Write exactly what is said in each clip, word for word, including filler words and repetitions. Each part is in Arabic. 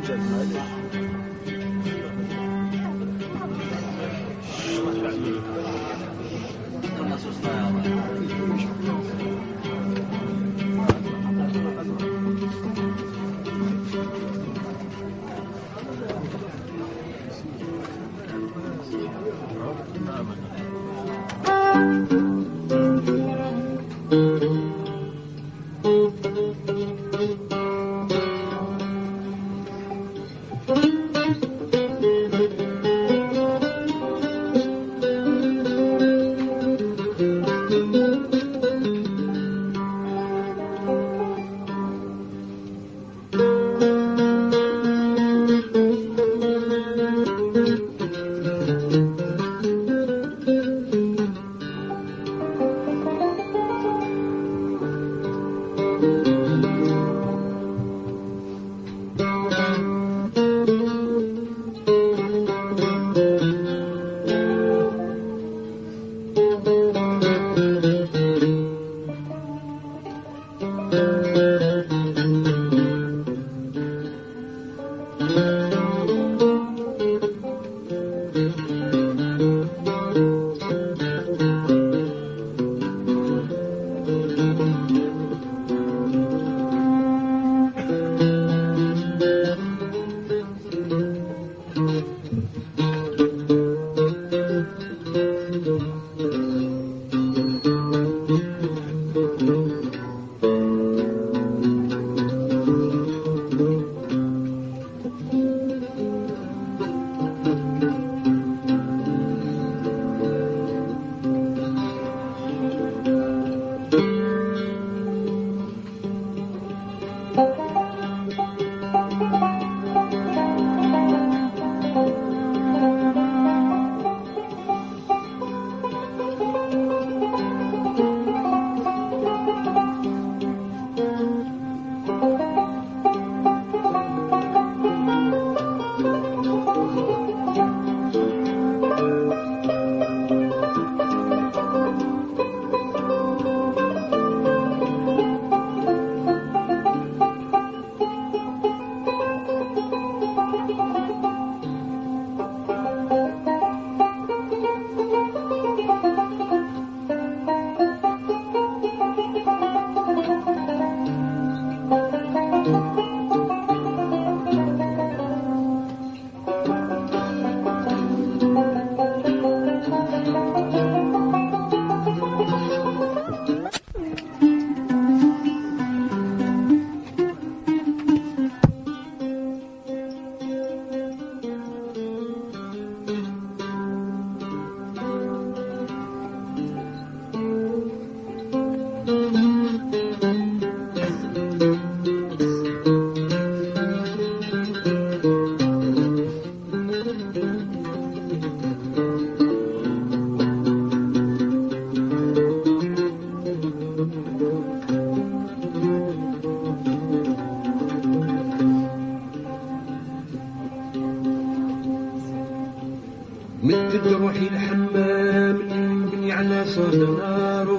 مدد روحي الحمام نبني على صوت نارو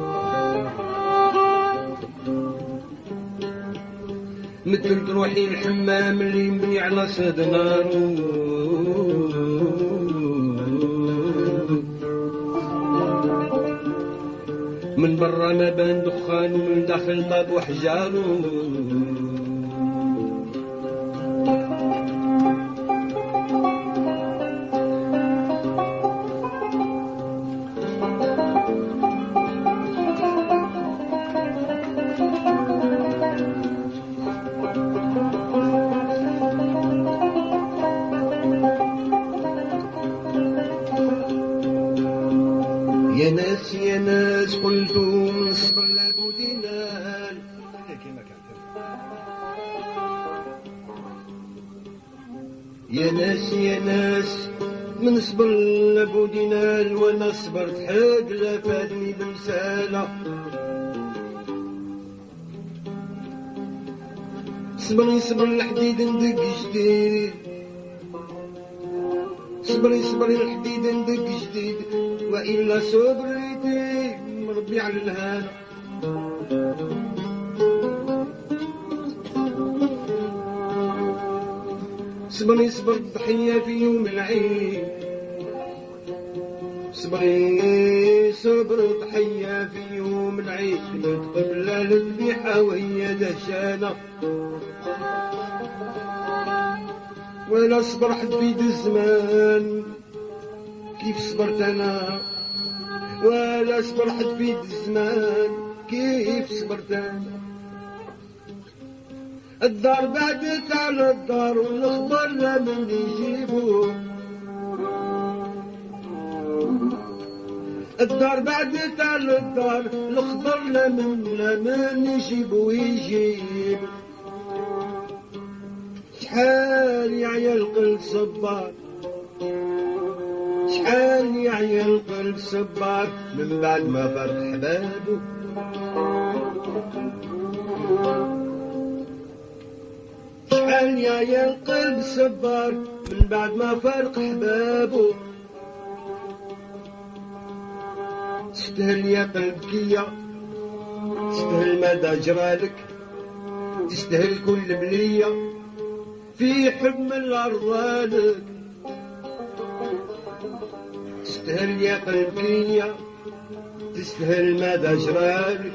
مدد روحي الحمام اللي نبني على صوت نارو من برا ما بان دخان ومن داخل باب وحجارو يا ناس يا ناس قلتوا من صبر لابودينال يا ناس يا ناس من صبر لابودينال وانا صبرت حق لا فادني بمسالة صبري صبر الحديد ندق جديد صبري صبري الحديد ندق جديد وإلا صبريتي مربي على الهنا صبري صبر الضحية في يوم العيد، صبري صبر ضحية في يوم العيد، قبل الذبيحة وهي دهشانة، ولا صبر حبيت الزمان كيف صبرت انا، ولا صبر حبيت الزمان كيف صبرت انا. الدار بعدت على الدار والخبر لا من يجيبوه، الدار بعدت على الدار الخبر لا من لا من يجيبو يجيب. شحال يعيا القلب صبار، شحال يعيا القلب صبار من بعد ما فرق حبابه، شحال يعيا القلب صبار من بعد ما فرق حبابه. تستاهل يا قلبك يا تستاهل مدى جرالك، تستاهل كل بلية في حب من الأرض، تستاهل يا قلبي تستاهل ماذا جرالك،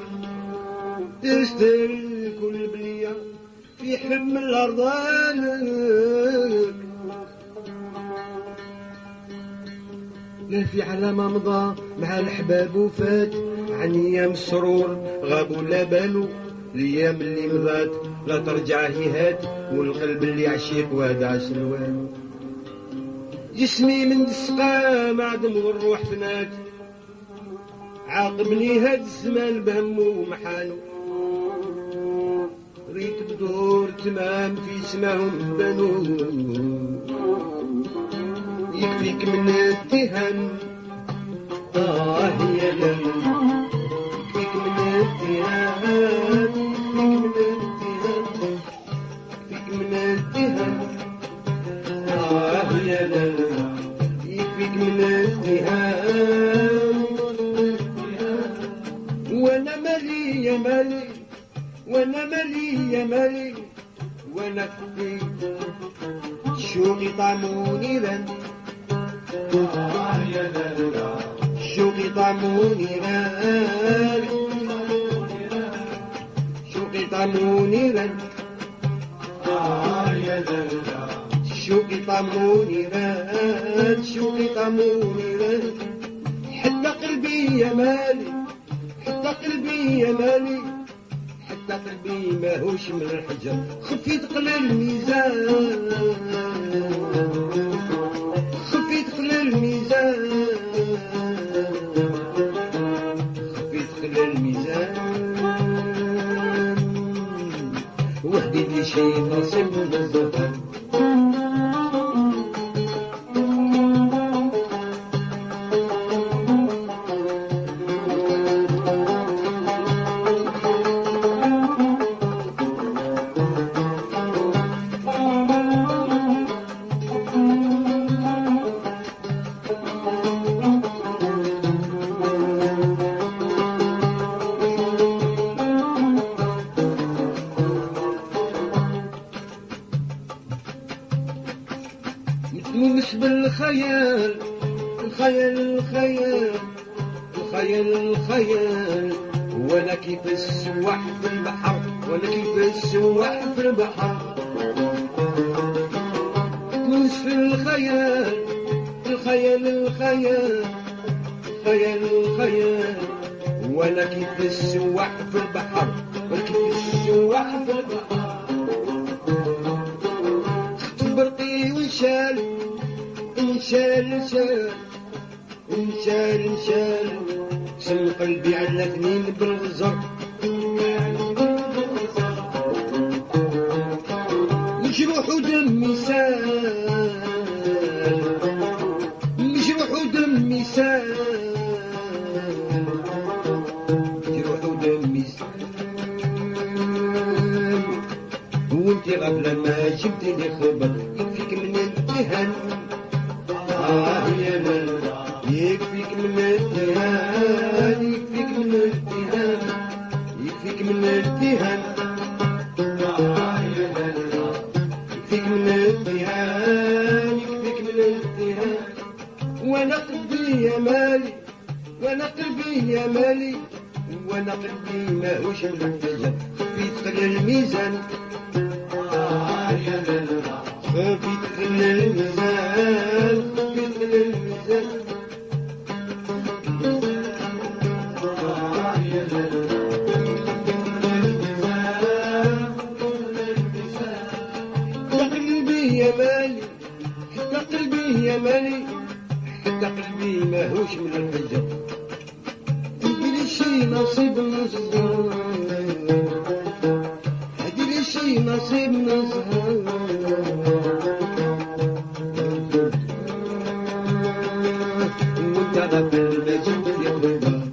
تستاهل كل بلية في حب من الأرض. لا في على ما مضى مع الأحباب وفات، عن أيام السرور غابوا لا بالو، الأيام اللي مضات لا ترجع هيهات، والقلب اللي عشيق وادع سلوان. جسمي من السقام عدم والروح فنات، عاقبني هاد الزمان بهمه ومحانه، ريت بدور تمام في سماهم بنو. يكفيك من التهم آه يا لم، يكفيك من التهم، يكفيك من التهم آه يا لم، يكفيك من التهم. وانا مالي يا مالي، وانا مالي يا مالي، وانا كفيك شوقي طعموني ذن، شوقي طعموني ذن، شوقي طعموني ذن، شوقي طعموني ذن، شوقي طعموني ذن. حتى قلبي يا مالي، حتى قلبي يا مالي، حتى قلبي ماهوش من الحجر، خفيت قل الميزان، خفيت قل الميزان، خفيت قل الميزان. وحدي لي شي نصيب من الزهر، مش بالخيال، الخيال الخيال الخيال الخيال، وانا كيف السواح في البحر، وانا كيف السواح في البحر. مش في الخيال، الخيال الخيال الخيال الخيال، وانا كيف السواح في البحر، وانا كيف السواح في البحر. برقي وانشال انشال انشال انشال انشال، سم قلبي على اثنين بالغزر، مجروح ودمي سال، مجروح ودمي سال، مجروح ودمي سال. وانت قبل ما جبتي لي خبر، يكفيك من الدهن آه يا من، يكفيك من الدهن، يكفيك من الدهن، يكفيك من الدهن آه يا من، يكفيك من الاتهام يكفيك من الاتهام وانا قلبي يا مالي وانا قلبي يا مالي وانا قلبي ماهوش محتاج خفيت خلى الميزان خفيت خلى الميزان خفيت خلى الميزان يا مالي حتى قلبي يا مالي حتى قلبي ماهوش من الحجة هدي شي نصيب نصهر هدي شي نصيب نصهر وانت غفل مجد يا خبر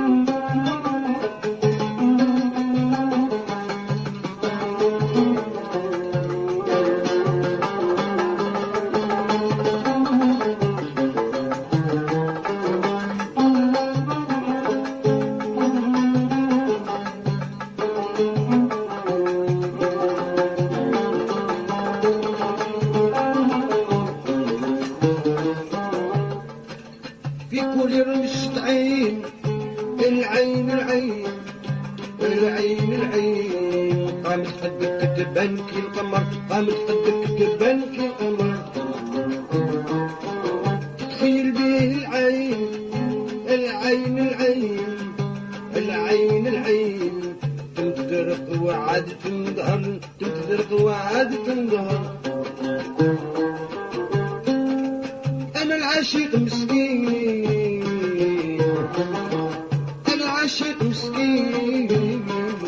عين العين العين العين العين قامت خدك تبان كي القمر قامت خدك تبان كي القمر تخيل بيه العين العين العين العين العين تنطرق وعاد تنظهر تنطرق وعاد تنظهر أنا العاشق مسكين أنا العاشق مسكين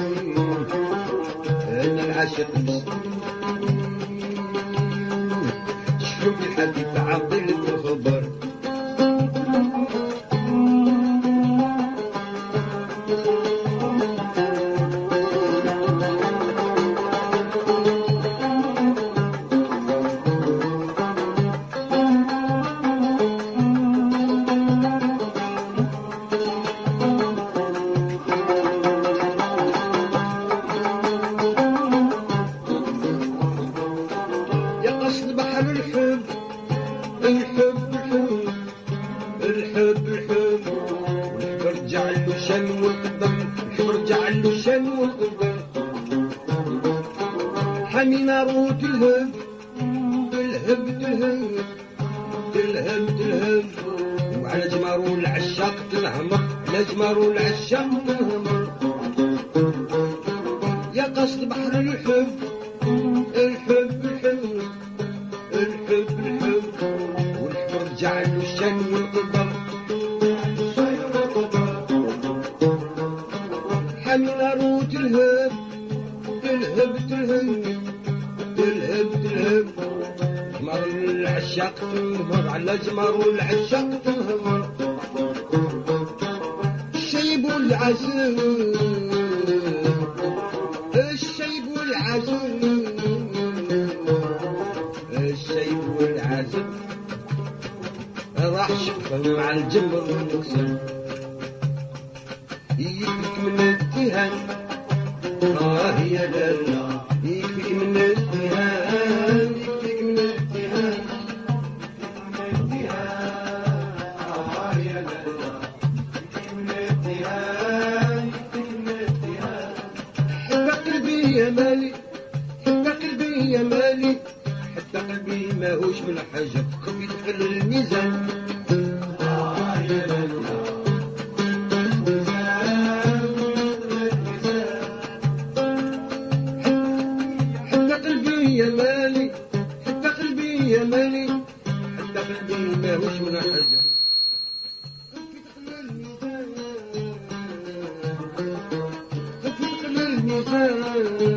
أنا العاشق مسكين شوف الحبيب عطلت الخبر الحب الحب الحب الحب الحب رجع له شن والقدر الحب رجع له شن والقدر حمينا روت الهب الهب الهب الهب الهب وعلى جمارو العشاق تنهمر على جمارو العشاق تنهمر يا قصد بحر الحب الحب الحب الحب الحب رجع له الشن والقدر حمينا روت الهب الهب الهب الهب الهب جمر العشاق تنهمر على جمر العشاق تنهمر الشيب والعسل الشيب والعسل الشيب والعسل راح شفه مع الجمر والنكسر يكفيك من الاتهام اه يا لالا يكفيك من الاتهام يكفيك من الاتهام اه يا لالا يكفيك من الاتهام يكفيك من الاتهام حتى قلبي يا مالي حتى قلبي يا مالي حتى قلبي ماهوش من حاجة خفيت خلى الميزان آه يا لالا حتى قلبي يا مالي حتى قلبي يا مالي حتى قلبي ماهوش من حاجة خفيت خلى الميزان خفيت خلى الميزان